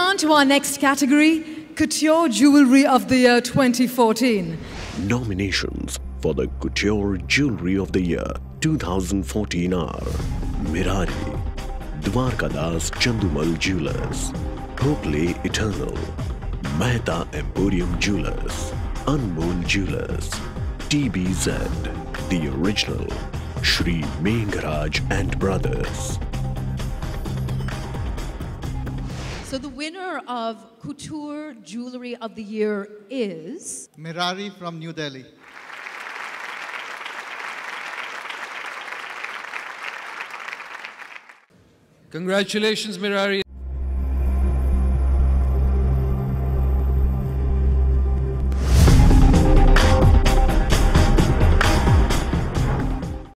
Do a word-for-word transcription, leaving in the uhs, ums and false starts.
on to our next category, Couture Jewellery of the Year twenty fourteen. Nominations for the Couture Jewellery of the Year twenty fourteen are Mirari, Dwarkadas Chandumal Jewelers, Hokley Eternal, Mehta Emporium Jewelers, Anmol Jewelers, T B Z, The Original, Shri Mengharaj and Brothers. So the winner of Couture Jewellery of the Year is... Mirari from New Delhi. Congratulations, Mirari.